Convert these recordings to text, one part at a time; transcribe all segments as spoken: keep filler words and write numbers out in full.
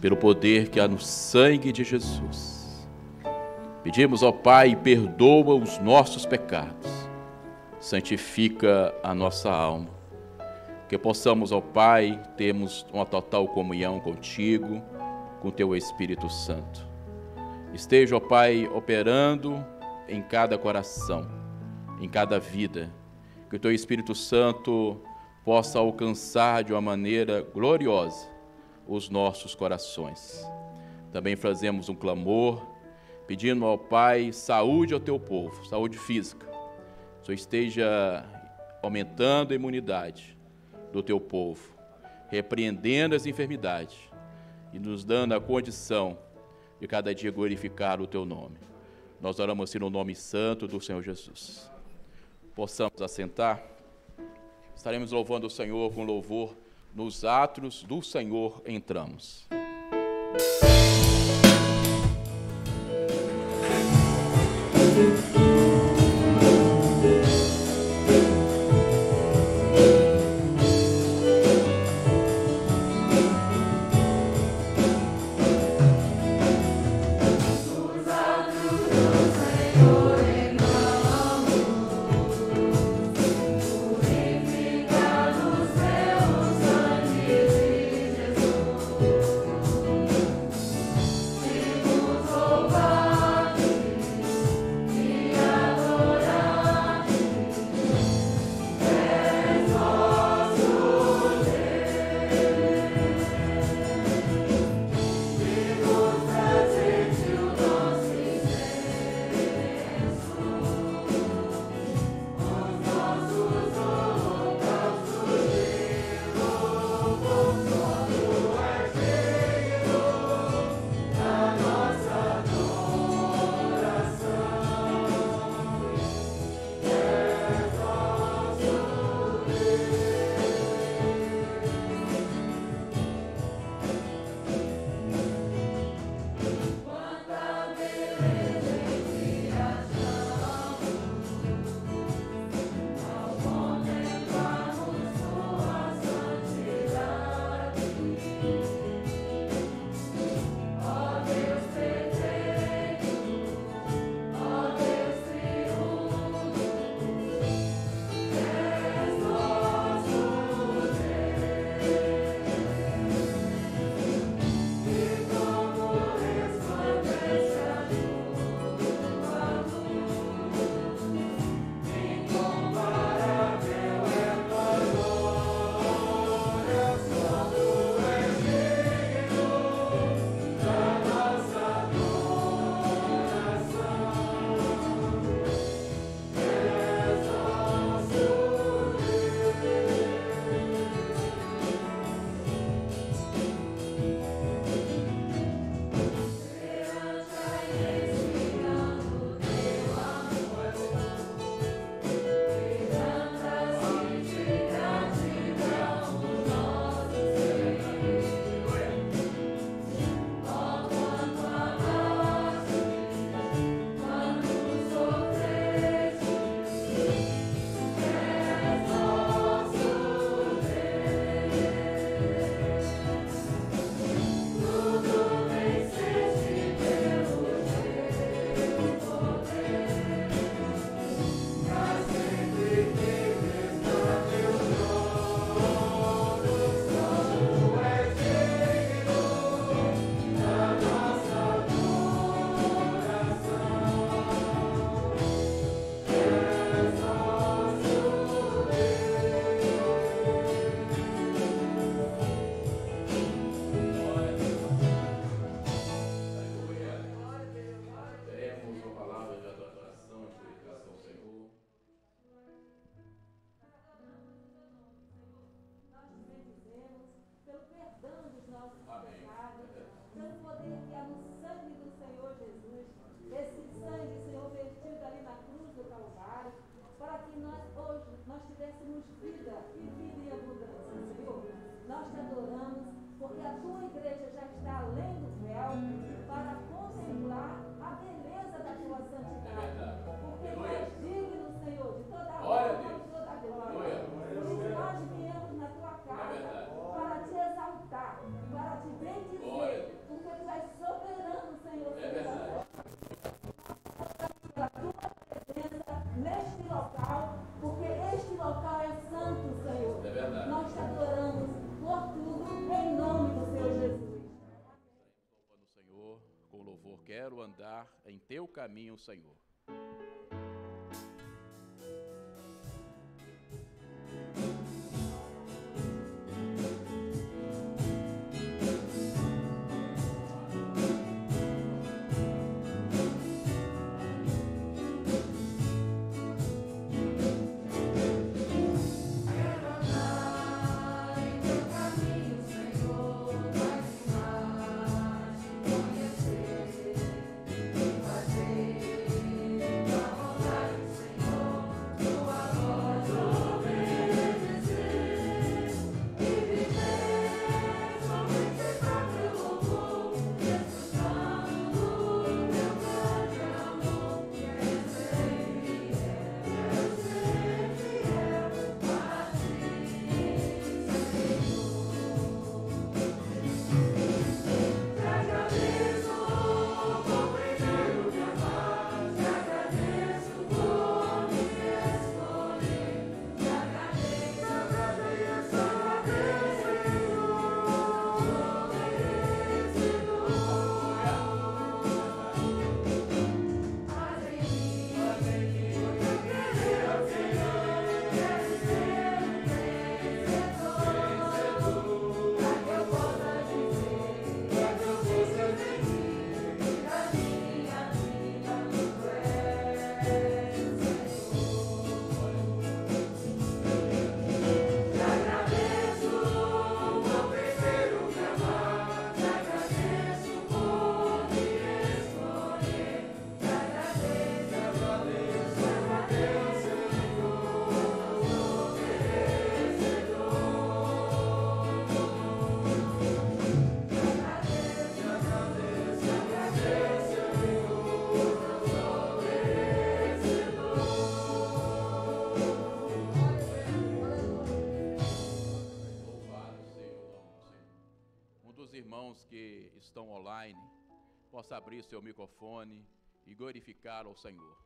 pelo poder que há no sangue de Jesus. Pedimos ao Pai, perdoa os nossos pecados, santifica a nossa alma, que possamos, ó Pai, termos uma total comunhão contigo, com teu Espírito Santo. Esteja, ó Pai, operando em cada coração, em cada vida, que o teu Espírito Santo possa alcançar de uma maneira gloriosa os nossos corações. Também fazemos um clamor, pedindo ao Pai saúde ao teu povo, saúde física. Que o Senhor esteja aumentando a imunidade do teu povo, repreendendo as enfermidades e nos dando a condição de cada dia glorificar o teu nome. Nós oramos assim no nome santo do Senhor Jesus. Possamos assentar. Estaremos louvando o Senhor com louvor. Nos átrios do Senhor entramos. Para te exaltar, para te bendizer, quero andar em teu caminho, Senhor. Que estão online, possa abrir seu microfone e glorificar ao Senhor.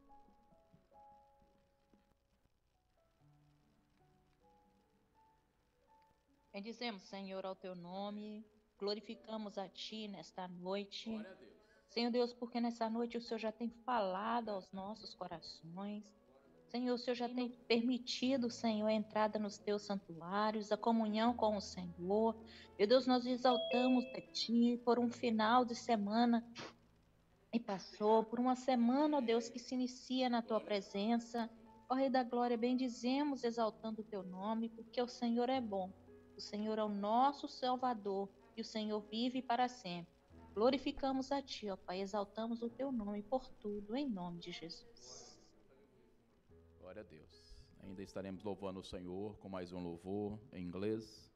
Bendizemos, Senhor, ao teu nome, glorificamos a ti nesta noite. Glória a Deus. Senhor Deus, porque nessa noite o Senhor já tem falado aos nossos corações. Senhor, o Senhor já tem permitido, Senhor, a entrada nos teus santuários, a comunhão com o Senhor. Meu Deus, nós exaltamos a Ti por um final de semana e passou, por uma semana, ó Deus, que se inicia na Tua presença. Ó Rei da Glória, bendizemos, exaltando o Teu nome, porque o Senhor é bom. O Senhor é o nosso Salvador e o Senhor vive para sempre. Glorificamos a Ti, ó Pai, exaltamos o Teu nome por tudo, em nome de Jesus. Glória a Deus. Ainda estaremos louvando o Senhor com mais um louvor em inglês.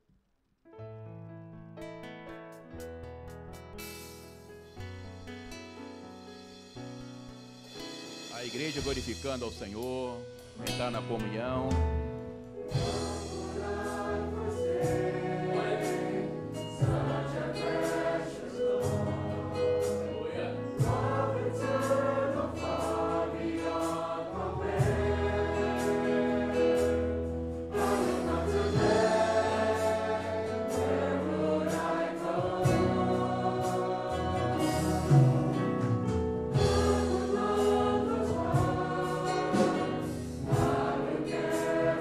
A igreja glorificando ao Senhor, entrar na comunhão. Yeah.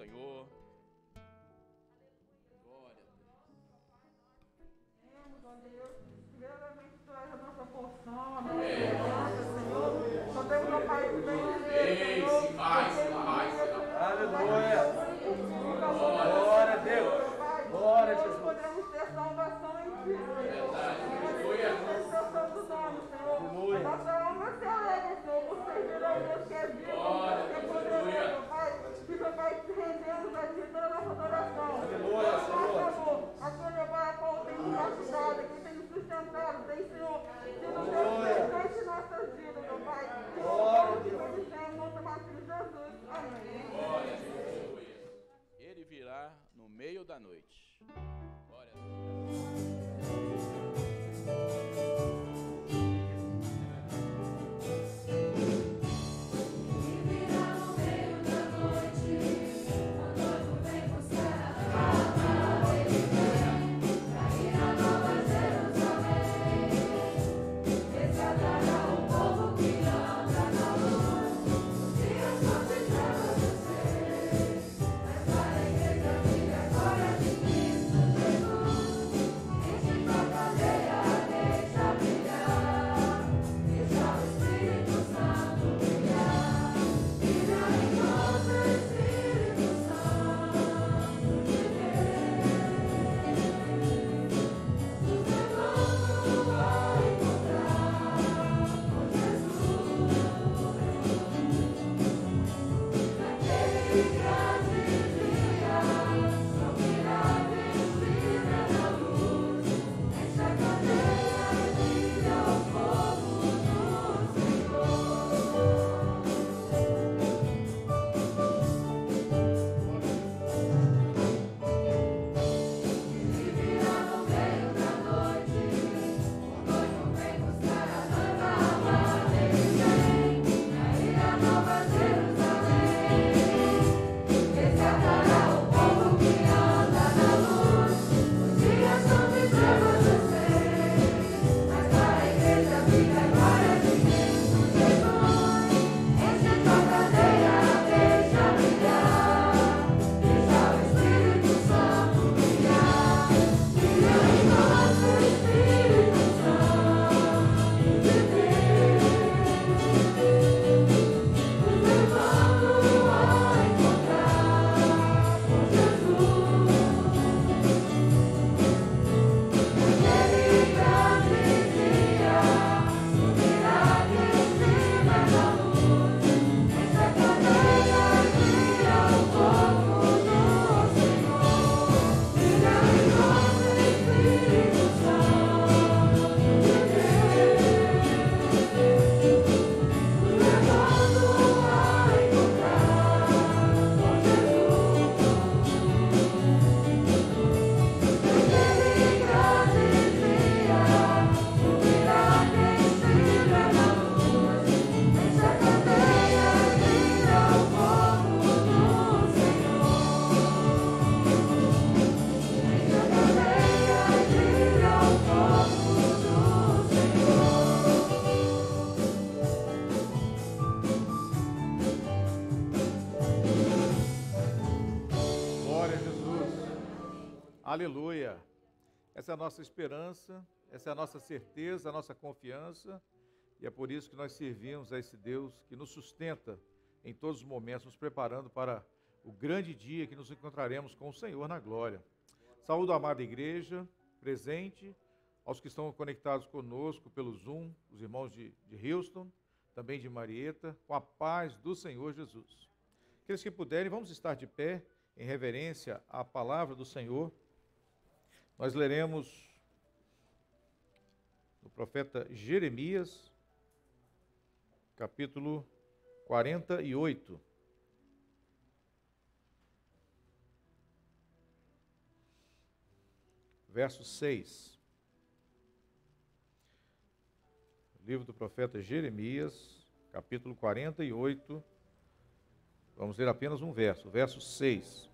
Senhor. Glória a Deus. Primeiramente, tu és a nossa porção, a nossa esperança, Senhor. Só temos um Pai que vem dizer, Senhor. Aleluia. Glória a Deus. Glória a Jesus. Podemos ter salvação em Ti, Senhor. Aleluia. Seu santo nome, Senhor. Nossa alma se alegra, Senhor, por servir ao Deus que é vivo, Deus que é poderoso, Pai. Que, meu Pai, rendemos a Ti toda a nossa adoração. Aleluia, Senhor. Aquele Pai, a qual tem nos ajudado, que tem nos sustentado, tem, Senhor, sido Deus presente em nossas vidas, meu Pai. Glória a Deus. Em nosso filho Jesus. Amém. Glória a Deus. Ele virá no meio da noite. Glória a Deus. Aleluia! Essa é a nossa esperança, essa é a nossa certeza, a nossa confiança, e é por isso que nós servimos a esse Deus que nos sustenta em todos os momentos, nos preparando para o grande dia que nos encontraremos com o Senhor na glória. Saúdo a amada igreja presente, aos que estão conectados conosco pelo Zoom, os irmãos de, de Houston, também de Marieta, com a paz do Senhor Jesus. Aqueles que puderem, vamos estar de pé em reverência à palavra do Senhor. Nós leremos no profeta Jeremias, capítulo quarenta e oito. Verso seis. Livro do profeta Jeremias, capítulo quarenta e oito. Vamos ler apenas um verso, verso seis.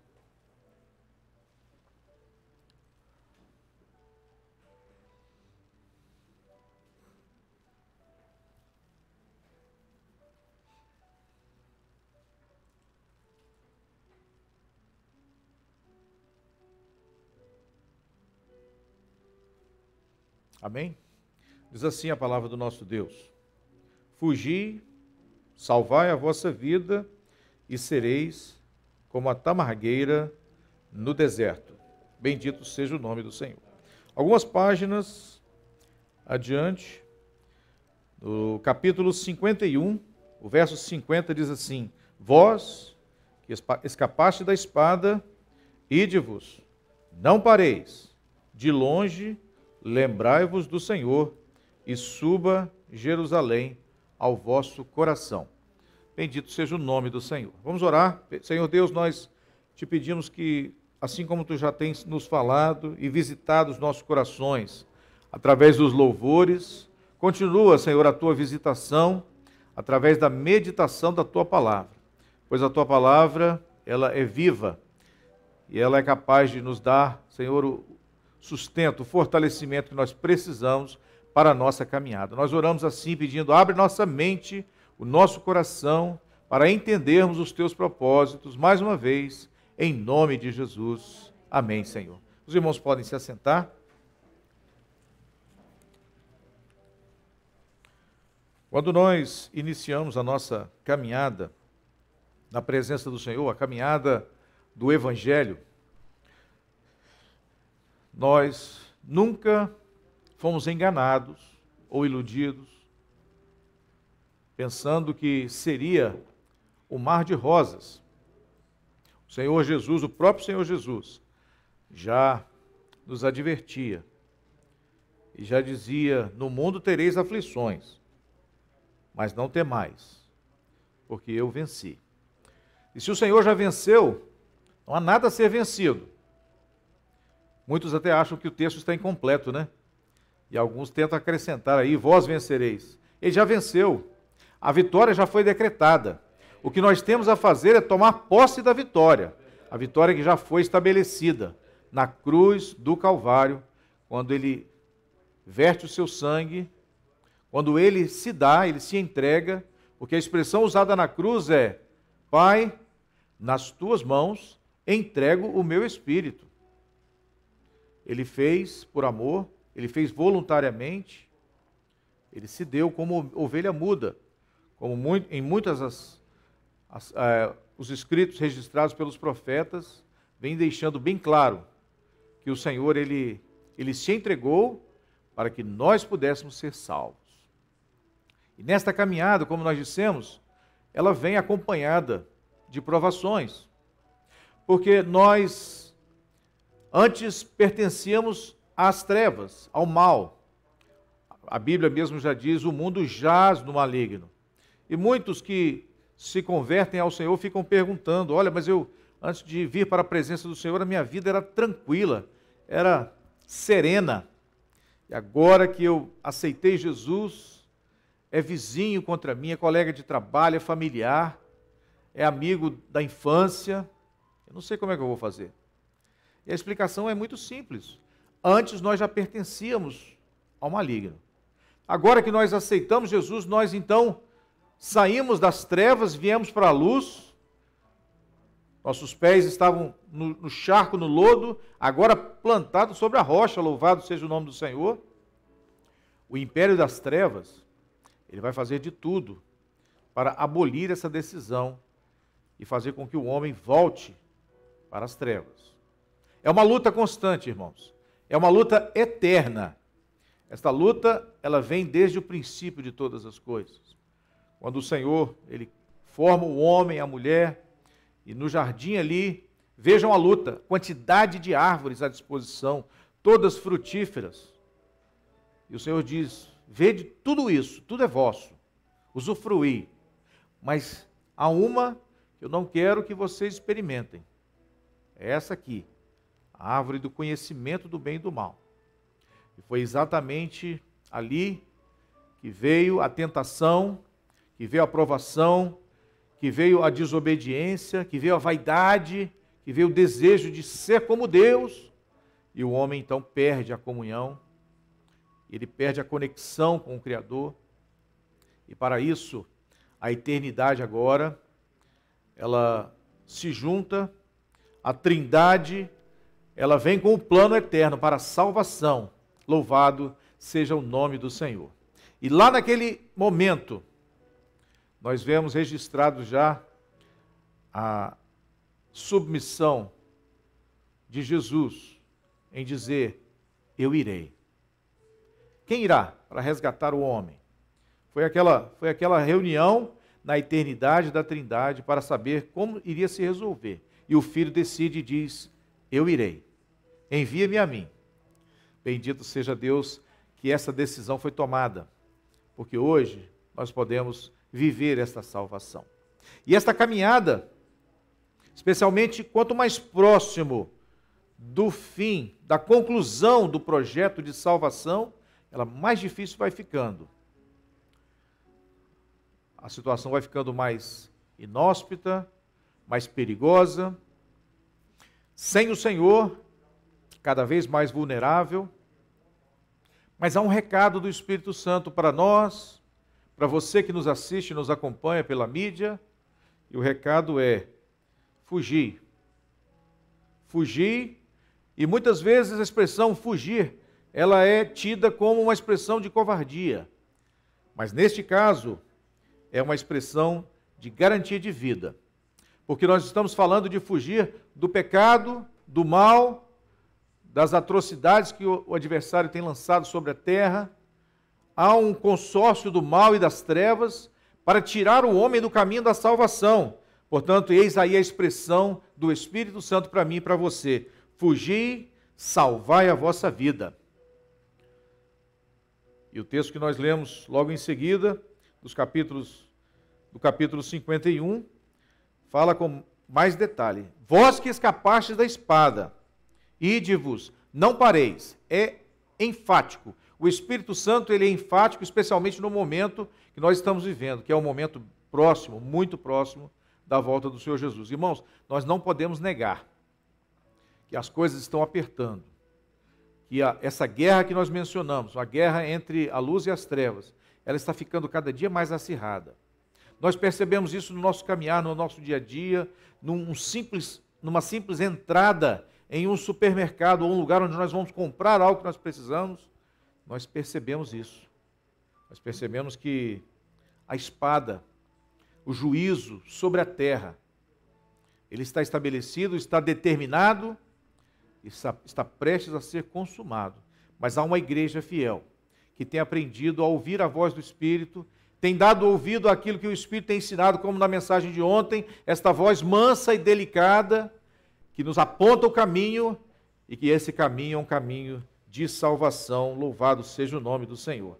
Amém? Diz assim a palavra do nosso Deus: fugi, salvai a vossa vida e sereis como a tamargueira no deserto. Bendito seja o nome do Senhor. Algumas páginas adiante, no capítulo cinquenta e um, o verso cinquenta diz assim: vós que escapaste da espada, ide-vos, não pareis, de longe lembrai-vos do Senhor, e suba Jerusalém ao vosso coração. Bendito seja o nome do Senhor. Vamos orar. Senhor Deus, nós te pedimos que, assim como tu já tens nos falado e visitado os nossos corações, através dos louvores, continua, Senhor, a tua visitação, através da meditação da tua palavra, pois a tua palavra, ela é viva, e ela é capaz de nos dar, Senhor, o sustento, o fortalecimento que nós precisamos para a nossa caminhada. Nós oramos assim, pedindo: abre nossa mente, o nosso coração, para entendermos os teus propósitos, mais uma vez, em nome de Jesus. Amém, Senhor. Os irmãos podem se assentar. Quando nós iniciamos a nossa caminhada na presença do Senhor, a caminhada do Evangelho, nós nunca fomos enganados ou iludidos, pensando que seria o mar de rosas. O Senhor Jesus, o próprio Senhor Jesus, já nos advertia e já dizia: no mundo tereis aflições, mas não temais, porque eu venci. E se o Senhor já venceu, não há nada a ser vencido. Muitos até acham que o texto está incompleto, né? E alguns tentam acrescentar aí: vós vencereis. Ele já venceu. A vitória já foi decretada. O que nós temos a fazer é tomar posse da vitória. A vitória que já foi estabelecida na cruz do Calvário, quando ele verte o seu sangue, quando ele se dá, ele se entrega, porque a expressão usada na cruz é: Pai, nas tuas mãos entrego o meu espírito. Ele fez por amor, ele fez voluntariamente, ele se deu como ovelha muda, como muito, em muitas as, as, é, os escritos registrados pelos profetas, vem deixando bem claro que o Senhor, ele, ele se entregou para que nós pudéssemos ser salvos. E nesta caminhada, como nós dissemos, ela vem acompanhada de provações, porque nós antes pertencíamos às trevas, ao mal. A Bíblia mesmo já diz: o mundo jaz no maligno. E muitos que se convertem ao Senhor ficam perguntando: olha, mas eu, antes de vir para a presença do Senhor, a minha vida era tranquila, era serena. E agora que eu aceitei Jesus, é vizinho contra mim, é colega de trabalho, é familiar, é amigo da infância, eu não sei como é que eu vou fazer. E a explicação é muito simples. Antes nós já pertencíamos ao maligno. Agora que nós aceitamos Jesus, nós então saímos das trevas, viemos para a luz. Nossos pés estavam no, no charco, no lodo, agora plantados sobre a rocha, louvado seja o nome do Senhor. O império das trevas, ele vai fazer de tudo para abolir essa decisão e fazer com que o homem volte para as trevas. É uma luta constante, irmãos. É uma luta eterna. Esta luta, ela vem desde o princípio de todas as coisas. Quando o Senhor, ele forma o homem, a mulher, e no jardim ali, vejam a luta, quantidade de árvores à disposição, todas frutíferas. E o Senhor diz: vede tudo isso, tudo é vosso, usufruí. Mas há uma que eu não quero que vocês experimentem. É essa aqui, a árvore do conhecimento do bem e do mal. E foi exatamente ali que veio a tentação, que veio a provação, que veio a desobediência, que veio a vaidade, que veio o desejo de ser como Deus, e o homem então perde a comunhão, ele perde a conexão com o Criador, e para isso, a eternidade agora, ela se junta, a Trindade, ela vem com o plano eterno para a salvação. Louvado seja o nome do Senhor. E lá naquele momento, nós vemos registrado já a submissão de Jesus em dizer, eu irei. Quem irá para resgatar o homem? Foi aquela, foi aquela reunião na eternidade da Trindade para saber como iria se resolver. E o Filho decide e diz, eu irei. Envia-me a mim. Bendito seja Deus que essa decisão foi tomada, porque hoje nós podemos viver esta salvação. E esta caminhada, especialmente quanto mais próximo do fim, da conclusão do projeto de salvação, ela mais difícil vai ficando. A situação vai ficando mais inóspita, mais perigosa, sem o Senhor, cada vez mais vulnerável. Mas há um recado do Espírito Santo para nós, para você que nos assiste e nos acompanha pela mídia, e o recado é fugir. Fugir, e muitas vezes a expressão fugir, ela é tida como uma expressão de covardia. Mas neste caso, é uma expressão de garantia de vida. Porque nós estamos falando de fugir do pecado, do mal, das atrocidades que o adversário tem lançado sobre a terra. Há um consórcio do mal e das trevas para tirar o homem do caminho da salvação. Portanto, eis aí a expressão do Espírito Santo para mim e para você. Fugi, salvai a vossa vida. E o texto que nós lemos logo em seguida, dos capítulos, do capítulo cinquenta e um, fala com mais detalhe. Vós que escapastes da espada, ide-vos, não pareis. É enfático. O Espírito Santo ele é enfático, especialmente no momento que nós estamos vivendo, que é um momento próximo, muito próximo, da volta do Senhor Jesus. Irmãos, nós não podemos negar que as coisas estão apertando, que a, essa guerra que nós mencionamos, a guerra entre a luz e as trevas, ela está ficando cada dia mais acirrada. Nós percebemos isso no nosso caminhar, no nosso dia a dia, num simples, numa simples entrada em um supermercado ou um lugar onde nós vamos comprar algo que nós precisamos, nós percebemos isso. Nós percebemos que a espada, o juízo sobre a terra, ele está estabelecido, está determinado, está, está prestes a ser consumado. Mas há uma igreja fiel, que tem aprendido a ouvir a voz do Espírito, tem dado ouvido àquilo que o Espírito tem ensinado, como na mensagem de ontem, esta voz mansa e delicada, que nos aponta o caminho, e que esse caminho é um caminho de salvação. Louvado seja o nome do Senhor.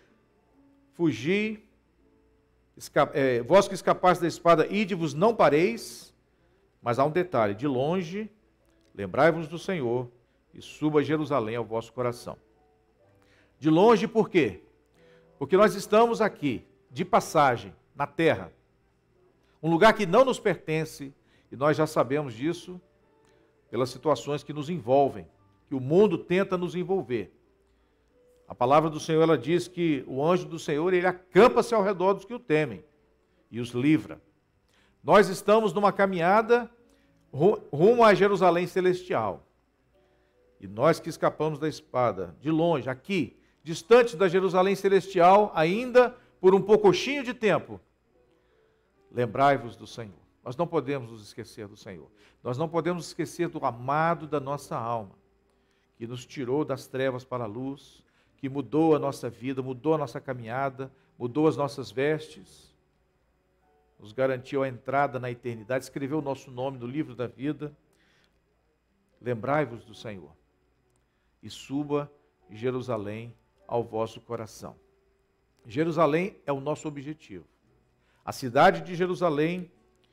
Fugi, esca- é, vós que escapastes da espada, ide-vos, não pareis, mas há um detalhe, de longe, lembrai-vos do Senhor, e suba a Jerusalém ao vosso coração. De longe, por quê? Porque nós estamos aqui, de passagem, na terra, um lugar que não nos pertence, e nós já sabemos disso pelas situações que nos envolvem, que o mundo tenta nos envolver. A palavra do Senhor, ela diz que o anjo do Senhor, ele acampa-se ao redor dos que o temem e os livra. Nós estamos numa caminhada rumo a Jerusalém celestial. E nós que escapamos da espada, de longe, aqui, distante da Jerusalém celestial, ainda por um poucochinho de tempo, lembrai-vos do Senhor. Nós não podemos nos esquecer do Senhor. Nós não podemos esquecer do amado da nossa alma, que nos tirou das trevas para a luz, que mudou a nossa vida, mudou a nossa caminhada, mudou as nossas vestes, nos garantiu a entrada na eternidade, escreveu o nosso nome no livro da vida. Lembrai-vos do Senhor e suba Jerusalém ao vosso coração. Jerusalém é o nosso objetivo. A cidade de Jerusalém,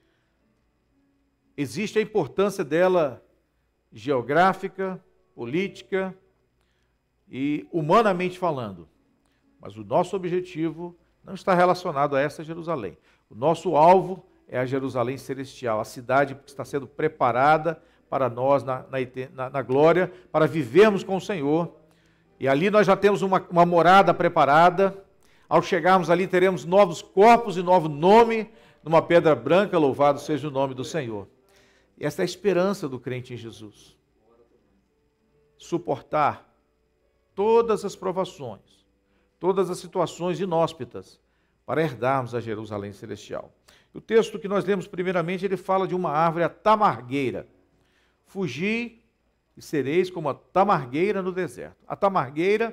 existe a importância dela geográfica, política e humanamente falando. Mas o nosso objetivo não está relacionado a essa Jerusalém. O nosso alvo é a Jerusalém celestial, a cidade que está sendo preparada para nós na, na, na glória, para vivermos com o Senhor. E ali nós já temos uma, uma morada preparada. Ao chegarmos ali, teremos novos corpos e novo nome, numa pedra branca, louvado seja o nome do Senhor. E essa é a esperança do crente em Jesus. Suportar todas as provações, todas as situações inóspitas, para herdarmos a Jerusalém celestial. O texto que nós lemos primeiramente, ele fala de uma árvore, a tamargueira. Fugi e sereis como a tamargueira no deserto. A tamargueira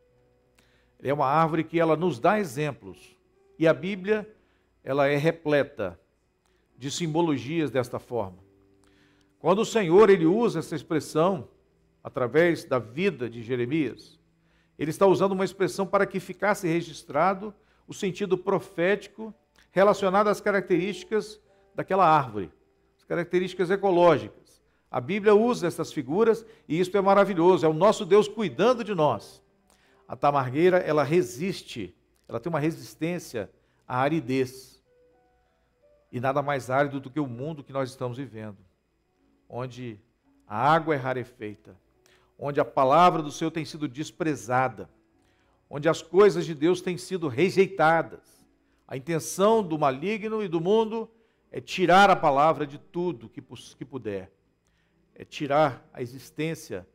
é uma árvore que ela nos dá exemplos. E a Bíblia, ela é repleta de simbologias desta forma. Quando o Senhor, ele usa essa expressão, através da vida de Jeremias, ele está usando uma expressão para que ficasse registrado o sentido profético relacionado às características daquela árvore, as características ecológicas. A Bíblia usa essas figuras e isso é maravilhoso, é o nosso Deus cuidando de nós. A tamargueira, ela resiste, ela tem uma resistência à aridez. E nada mais árido do que o mundo que nós estamos vivendo, onde a água é rarefeita, onde a palavra do Senhor tem sido desprezada, onde as coisas de Deus têm sido rejeitadas. A intenção do maligno e do mundo é tirar a palavra de tudo que, que puder, é tirar a existência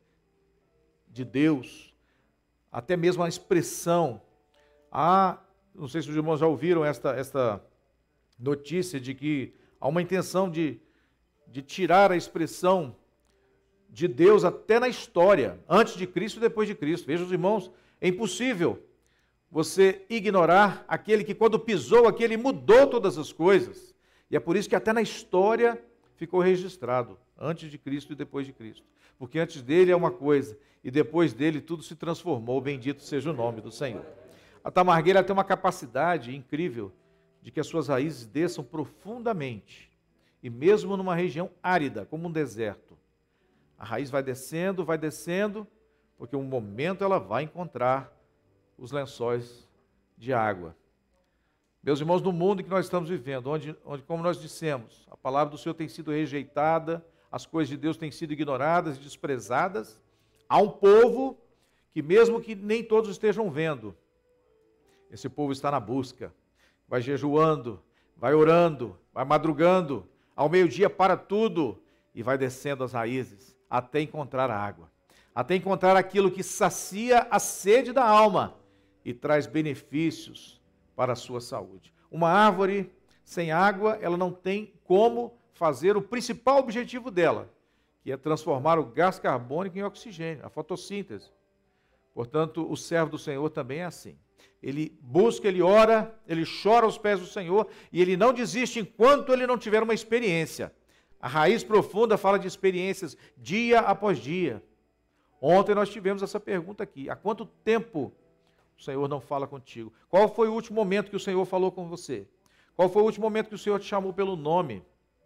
de Deus, até mesmo a expressão. Ah, não sei se os irmãos já ouviram esta, esta notícia de que há uma intenção de, de tirar a expressão de Deus até na história, antes de Cristo e depois de Cristo. Veja, os irmãos, é impossível você ignorar aquele que, quando pisou aqui, ele mudou todas as coisas. E é por isso que até na história ficou registrado, antes de Cristo e depois de Cristo. Porque antes dele é uma coisa, e depois dele tudo se transformou. Bendito seja o nome do Senhor. A tamargueira tem uma capacidade incrível de que as suas raízes desçam profundamente, e mesmo numa região árida, como um deserto. A raiz vai descendo, vai descendo, porque um momento ela vai encontrar os lençóis de água. Meus irmãos, no mundo que nós estamos vivendo, onde, onde, como nós dissemos, a palavra do Senhor tem sido rejeitada, as coisas de Deus têm sido ignoradas e desprezadas, há um povo que, mesmo que nem todos estejam vendo, esse povo está na busca, vai jejuando, vai orando, vai madrugando, ao meio-dia para tudo e vai descendo as raízes até encontrar a água, até encontrar aquilo que sacia a sede da alma e traz benefícios para a sua saúde. Uma árvore sem água, ela não tem como fazer o principal objetivo dela, que é transformar o gás carbônico em oxigênio, a fotossíntese. Portanto, o servo do Senhor também é assim. Ele busca, ele ora, ele chora aos pés do Senhor e ele não desiste enquanto ele não tiver uma experiência. A raiz profunda fala de experiências dia após dia. Ontem nós tivemos essa pergunta aqui: há quanto tempo o Senhor não fala contigo? Qual foi o último momento que o Senhor falou com você? Qual foi o último momento que o Senhor te chamou pelo nome?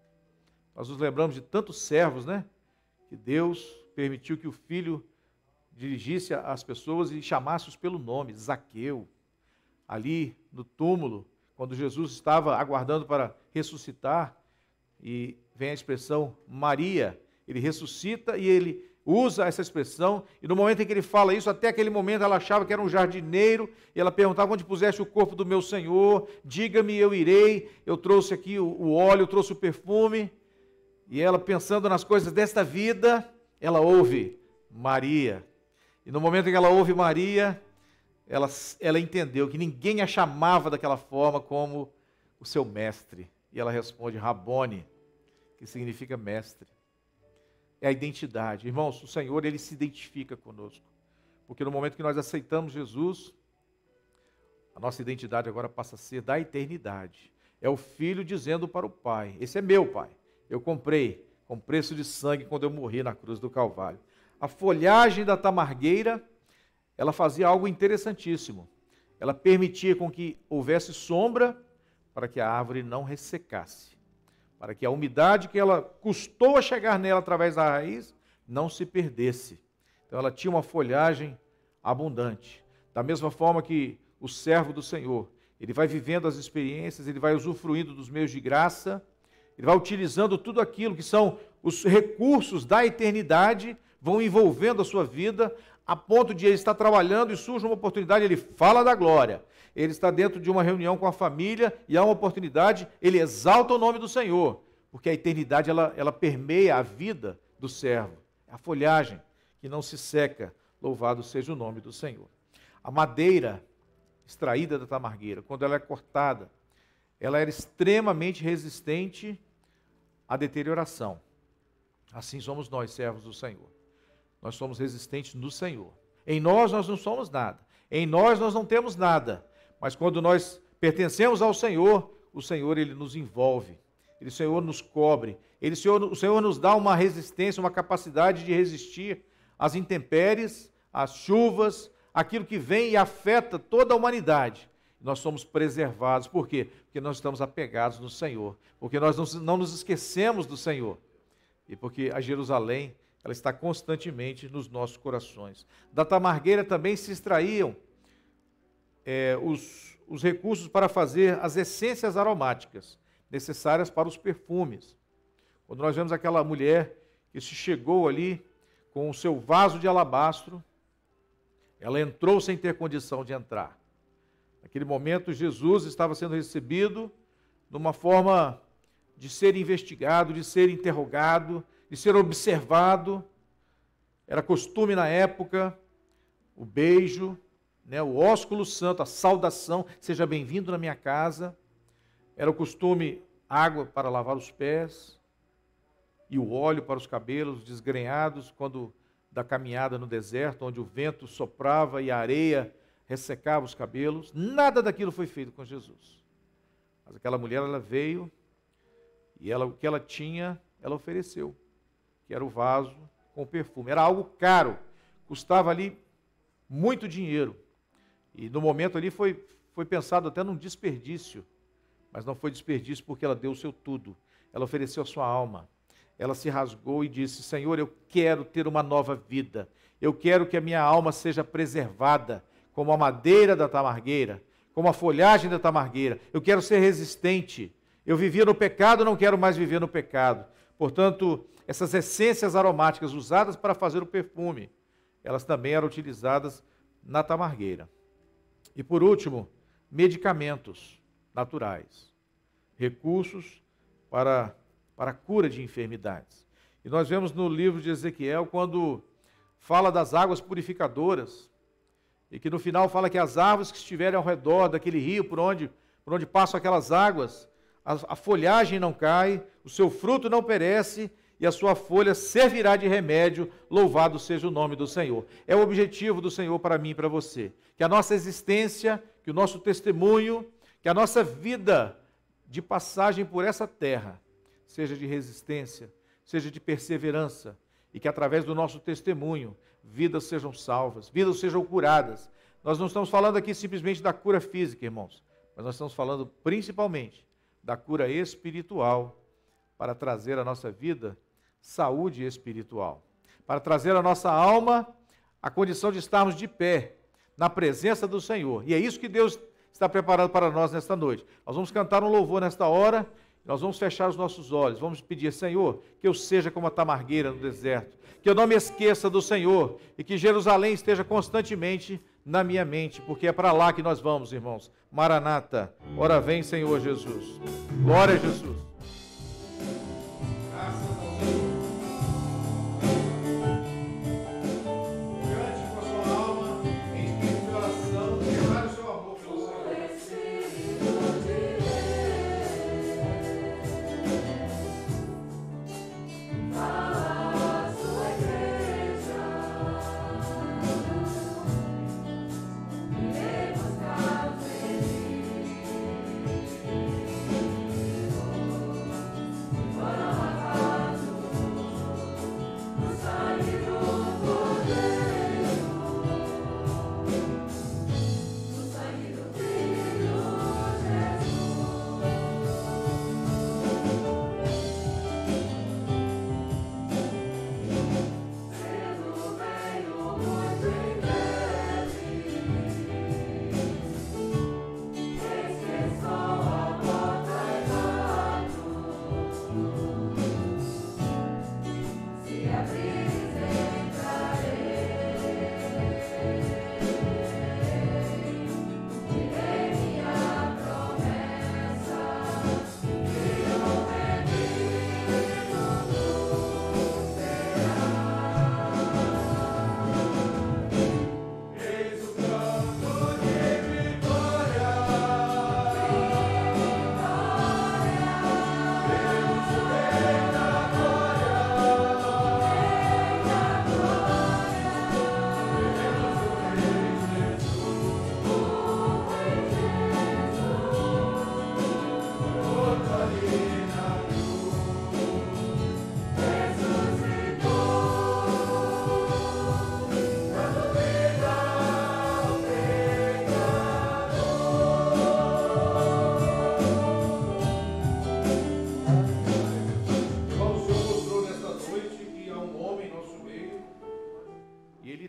Nós nos lembramos de tantos servos, né? Que Deus permitiu que o Filho dirigisse às pessoas e chamasse-os pelo nome. Zaqueu, ali no túmulo, quando Jesus estava aguardando para ressuscitar, e vem a expressão Maria, ele ressuscita e ele usa essa expressão, e no momento em que ele fala isso, até aquele momento ela achava que era um jardineiro, e ela perguntava: onde puseste o corpo do meu Senhor? Diga-me, eu irei. Eu trouxe aqui o óleo, eu trouxe o perfume. E ela, pensando nas coisas desta vida, ela ouve Maria. E no momento em que ela ouve Maria, ela, ela entendeu que ninguém a chamava daquela forma como o seu mestre. E ela responde Rabone, que significa mestre. É a identidade. Irmãos, o Senhor, ele se identifica conosco. Porque no momento que nós aceitamos Jesus, a nossa identidade agora passa a ser da eternidade. É o Filho dizendo para o Pai: esse é meu, Pai. Eu comprei com preço de sangue quando eu morri na cruz do Calvário. A folhagem da tamargueira, ela fazia algo interessantíssimo. Ela permitia com que houvesse sombra para que a árvore não ressecasse, para que a umidade que ela custou a chegar nela através da raiz não se perdesse. Então ela tinha uma folhagem abundante. Da mesma forma que o servo do Senhor, ele vai vivendo as experiências, ele vai usufruindo dos meios de graça, ele vai utilizando tudo aquilo que são os recursos da eternidade, vão envolvendo a sua vida, a ponto de ele estar trabalhando e surge uma oportunidade, ele fala da glória. Ele está dentro de uma reunião com a família e há uma oportunidade, ele exalta o nome do Senhor, porque a eternidade ela, ela permeia a vida do servo. É a folhagem que não se seca Louvado seja o nome do Senhor. A madeira extraída da tamargueira, quando ela é cortada, ela era extremamente resistente à deterioração. Assim somos nós, servos do Senhor. Nós somos resistentes no Senhor. Em nós nós não somos nada. Em nós nós não temos nada. Mas quando nós pertencemos ao Senhor, o Senhor ele nos envolve. Ele, o Senhor nos cobre. Ele, o, Senhor, o Senhor nos dá uma resistência, uma capacidade de resistir às intempéries, às chuvas, aquilo que vem e afeta toda a humanidade. Nós somos preservados. Por quê? Porque nós estamos apegados no Senhor. Porque nós não, não nos esquecemos do Senhor. E porque a Jerusalém, ela está constantemente nos nossos corações. Da tamargueira também se extraíam é, os, os recursos para fazer as essências aromáticas necessárias para os perfumes. Quando nós vemos aquela mulher que se chegou ali com o seu vaso de alabastro, ela entrou sem ter condição de entrar. Naquele momento, Jesus estava sendo recebido numa forma de ser investigado, de ser interrogado, de ser observado. Era costume na época o beijo, né, o ósculo santo, a saudação, seja bem-vindo na minha casa. Era o costume água para lavar os pés e o óleo para os cabelos desgrenhados quando da caminhada no deserto, onde o vento soprava e a areia ressecava os cabelos. Nada daquilo foi feito com Jesus. Mas aquela mulher, ela veio e ela, o que ela tinha, ela ofereceu, que era o vaso com o perfume. Era algo caro, custava ali muito dinheiro. E no momento ali foi, foi pensado até num desperdício, mas não foi desperdício porque ela deu o seu tudo. Ela ofereceu a sua alma. Ela se rasgou e disse: Senhor, eu quero ter uma nova vida. Eu quero que a minha alma seja preservada, como a madeira da tamargueira, como a folhagem da tamargueira. Eu quero ser resistente. Eu vivia no pecado, não quero mais viver no pecado. Portanto, essas essências aromáticas usadas para fazer o perfume, elas também eram utilizadas na tamargueira. E por último, medicamentos naturais, recursos para, para a cura de enfermidades. E nós vemos no livro de Ezequiel, quando fala das águas purificadoras, e que no final fala que as árvores que estiverem ao redor daquele rio, por onde, por onde passam aquelas águas, a, a folhagem não cai, o seu fruto não perece, e a sua folha servirá de remédio, louvado seja o nome do Senhor. É o objetivo do Senhor para mim e para você, que a nossa existência, que o nosso testemunho, que a nossa vida de passagem por essa terra, seja de resistência, seja de perseverança, e que através do nosso testemunho, vidas sejam salvas, vidas sejam curadas. Nós não estamos falando aqui simplesmente da cura física, irmãos, mas nós estamos falando principalmente da cura espiritual, para trazer à nossa vida saúde espiritual, para trazer à nossa alma a condição de estarmos de pé na presença do Senhor. E é isso que Deus está preparado para nós nesta noite. Nós vamos cantar um louvor nesta hora, nós vamos fechar os nossos olhos, vamos pedir: Senhor, que eu seja como a tamargueira no deserto, que eu não me esqueça do Senhor e que Jerusalém esteja constantemente na minha mente, porque é para lá que nós vamos, irmãos. Maranata, ora vem, Senhor Jesus. Glória a Jesus.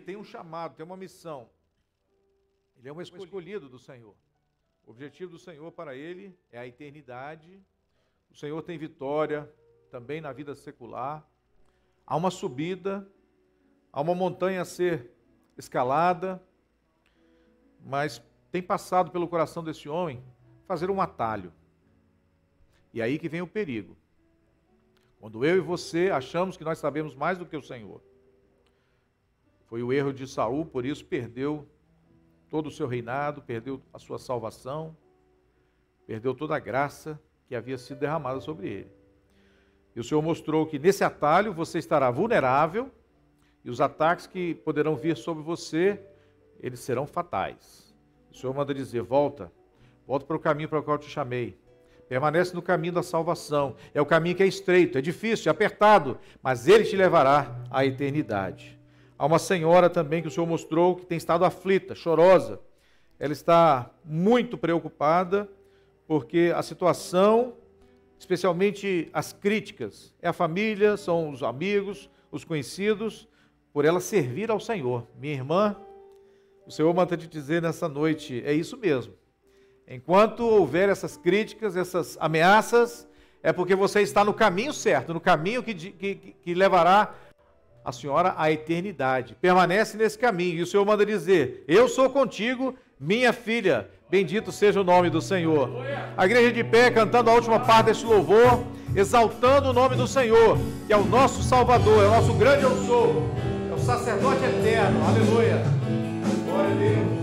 tem um chamado, tem uma missão. Ele é um escolhido do Senhor. O objetivo do Senhor para ele é a eternidade. O Senhor tem vitória também na vida secular. Há uma subida, há uma montanha a ser escalada, mas tem passado pelo coração desse homem fazer um atalho. E aí que vem o perigo. Quando eu e você achamos que nós sabemos mais do que o Senhor. Foi o erro de Saul, por isso perdeu todo o seu reinado, perdeu a sua salvação, perdeu toda a graça que havia sido derramada sobre ele. E o Senhor mostrou que nesse atalho você estará vulnerável e os ataques que poderão vir sobre você, eles serão fatais. O Senhor manda dizer, volta, volta para o caminho para o qual eu te chamei. Permanece no caminho da salvação. É o caminho que é estreito, é difícil, é apertado, mas ele te levará à eternidade. Há uma senhora também que o Senhor mostrou que tem estado aflita, chorosa. Ela está muito preocupada porque a situação, especialmente as críticas, é a família, são os amigos, os conhecidos, por ela servir ao Senhor. Minha irmã, o Senhor manda te dizer nessa noite, é isso mesmo. Enquanto houver essas críticas, essas ameaças, é porque você está no caminho certo, no caminho que, que, que levará a senhora à eternidade. Permanece nesse caminho. E o Senhor manda dizer, eu sou contigo, minha filha. Bendito seja o nome do Senhor. A igreja de pé, cantando a última parte deste louvor, exaltando o nome do Senhor, que é o nosso Salvador, é o nosso grande eu sou, é o sacerdote eterno. Aleluia. Glória a Deus.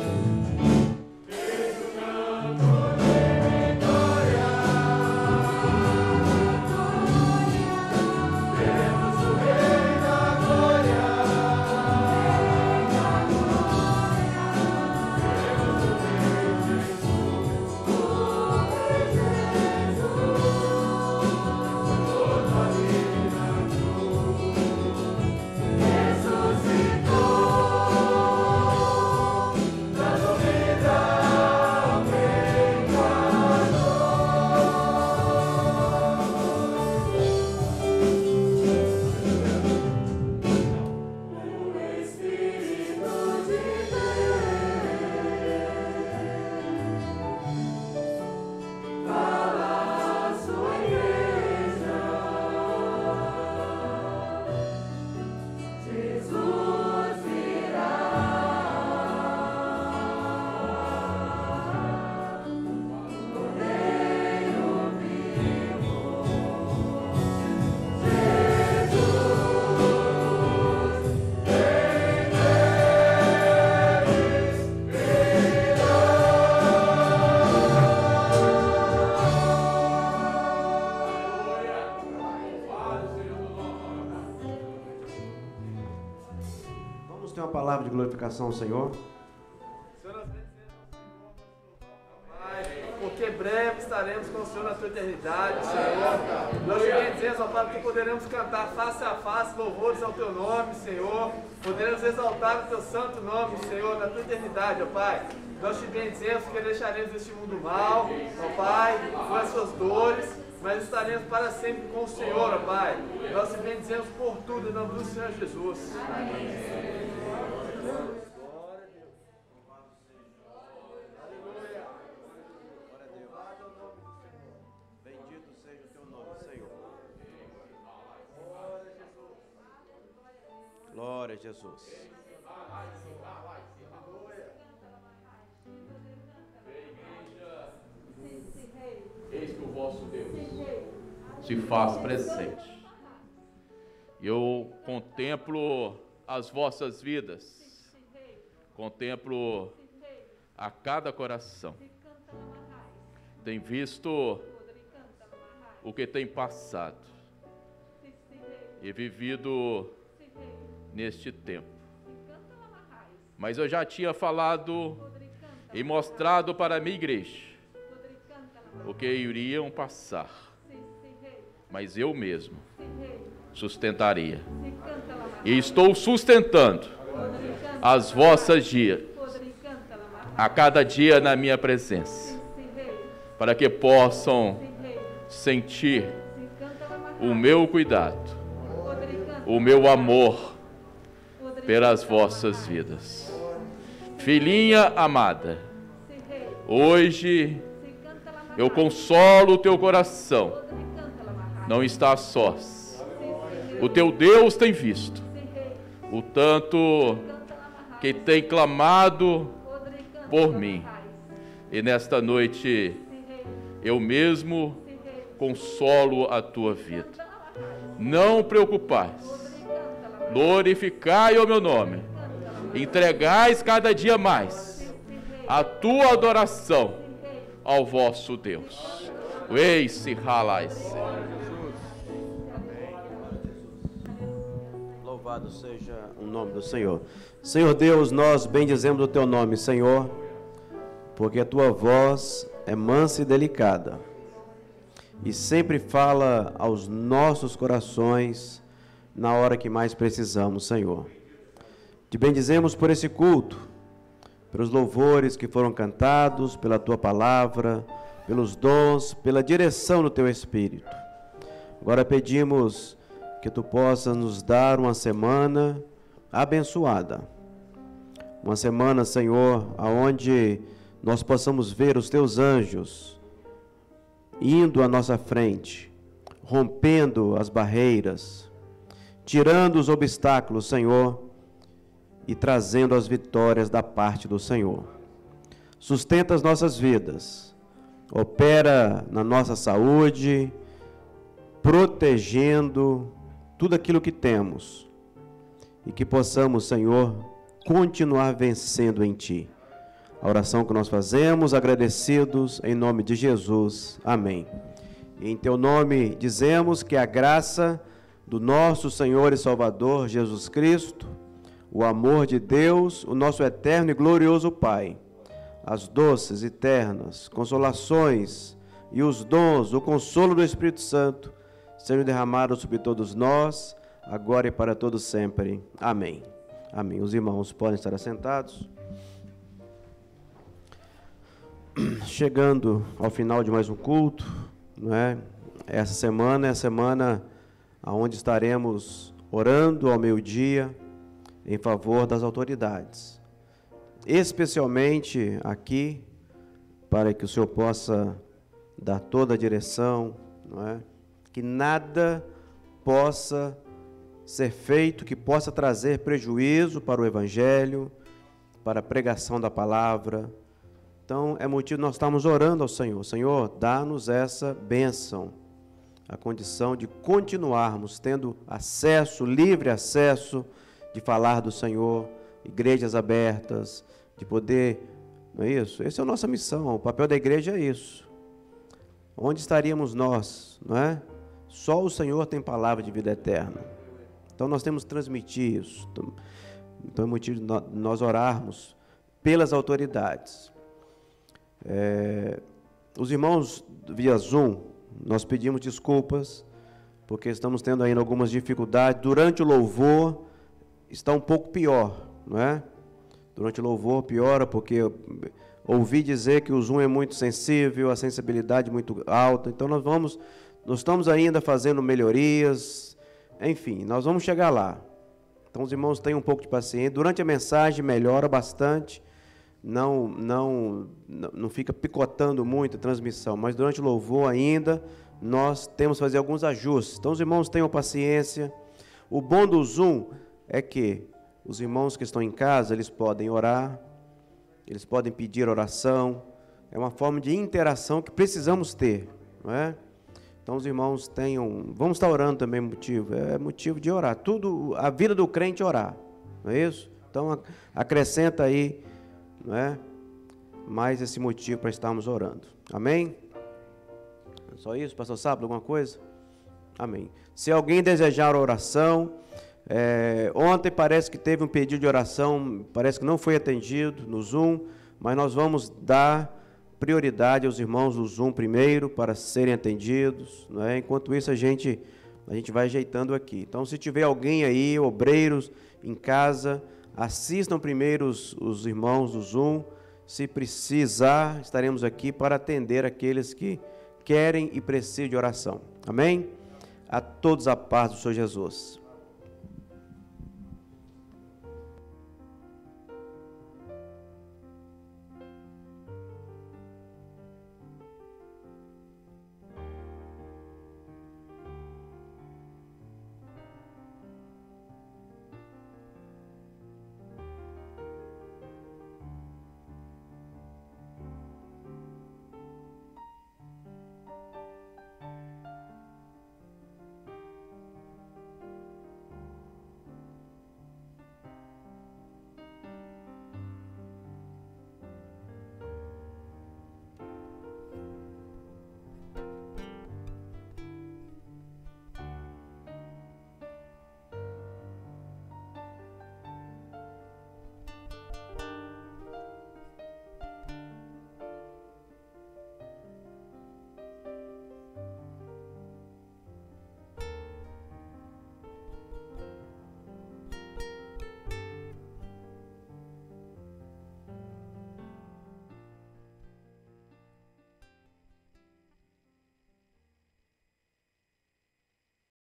Palavra de glorificação ao Senhor. Porque breve estaremos com o Senhor na tua eternidade, Senhor. Nós te bendizemos, ó Pai, que poderemos cantar face a face louvores ao teu nome, Senhor. Poderemos exaltar o teu santo nome, Senhor, na tua eternidade, ó Pai. Nós te bendizemos que deixaremos este mundo mal, ó Pai, com as suas dores, mas estaremos para sempre com o Senhor, ó Pai. Nós te bendizemos por tudo, em nome do Senhor Jesus. Amém. Glória a Jesus. Eis que o vosso Deus se faz presente. Eu contemplo as vossas vidas, contemplo a cada coração. Tem visto o que tem passado e vivido neste tempo. Mas eu já tinha falado e mostrado para a minha igreja o que iriam passar, mas eu mesmo sustentaria. E estou sustentando as vossas dias, a cada dia na minha presença, para que possam sentir o meu cuidado, o meu amor, pelas vossas vidas. Filhinha amada, hoje eu consolo o teu coração. Não estás sós. O teu Deus tem visto o tanto que tem clamado por mim. E nesta noite eu mesmo consolo a tua vida. Não preocupais, glorificai o meu nome, entregais cada dia mais a tua adoração ao vosso Deus. Eis-se ralais. Louvado seja o nome do Senhor. Senhor Deus, nós bendizemos o teu nome, Senhor, porque a tua voz é mansa e delicada e sempre fala aos nossos corações na hora que mais precisamos, Senhor. Te bendizemos por esse culto, pelos louvores que foram cantados, pela tua palavra, pelos dons, pela direção do teu Espírito. Agora pedimos que tu possas nos dar uma semana abençoada. Uma semana, Senhor, aonde nós possamos ver os teus anjos indo à nossa frente, rompendo as barreiras, tirando os obstáculos, Senhor, e trazendo as vitórias da parte do Senhor. Sustenta as nossas vidas, opera na nossa saúde, protegendo tudo aquilo que temos, e que possamos, Senhor, continuar vencendo em Ti. A oração que nós fazemos, agradecidos, em nome de Jesus. Amém. E em Teu nome dizemos que a graça do nosso Senhor e Salvador Jesus Cristo, o amor de Deus, o nosso eterno e glorioso Pai, as doces e ternas consolações e os dons, o consolo do Espírito Santo, sejam derramados sobre todos nós, agora e para todos sempre. Amém. Amém. Os irmãos podem estar assentados. Chegando ao final de mais um culto, não é? Essa semana é a semana onde estaremos orando ao meio-dia em favor das autoridades, especialmente aqui, para que o Senhor possa dar toda a direção, não é? Que nada possa ser feito que possa trazer prejuízo para o Evangelho, para a pregação da palavra. Então, é motivo nós estamos orando ao Senhor. Senhor, dá-nos essa bênção, a condição de continuarmos tendo acesso, livre acesso, de falar do Senhor, igrejas abertas, de poder, não é isso? Essa é a nossa missão, o papel da igreja é isso. Onde estaríamos nós, não é? Só o Senhor tem palavra de vida eterna. Então, nós temos que transmitir isso. Então, é motivo de nós orarmos pelas autoridades. É, os irmãos via Zoom, nós pedimos desculpas, porque estamos tendo ainda algumas dificuldades. Durante o louvor, está um pouco pior, não é? Durante o louvor piora, porque eu ouvi dizer que o Zoom é muito sensível, a sensibilidade muito alta. Então, nós vamos, nós estamos ainda fazendo melhorias, enfim, nós vamos chegar lá. Então, os irmãos tenham um pouco de paciência. Durante a mensagem, melhora bastante. Não, não, não fica picotando muito a transmissão, mas durante o louvor ainda, nós temos que fazer alguns ajustes. Então, os irmãos tenham paciência. O bom do Zoom é que os irmãos que estão em casa, eles podem orar, eles podem pedir oração. É uma forma de interação que precisamos ter, não é? Então, os irmãos tenham... Vamos estar orando também, motivo. É motivo de orar. Tudo, a vida do crente é orar, não é isso? Então, acrescenta aí, não é? Mais esse motivo para estarmos orando. Amém? Só isso, pastor Sábado, alguma coisa? Amém. Se alguém desejar oração, é, ontem parece que teve um pedido de oração, parece que não foi atendido no Zoom, mas nós vamos dar prioridade aos irmãos do Zoom primeiro, para serem atendidos, não é? Enquanto isso, a gente, a gente vai ajeitando aqui. Então, se tiver alguém aí, obreiros, em casa, assistam primeiro os, os irmãos do Zoom. Se precisar, estaremos aqui para atender aqueles que querem e precisam de oração. Amém? A todos a paz do Senhor Jesus.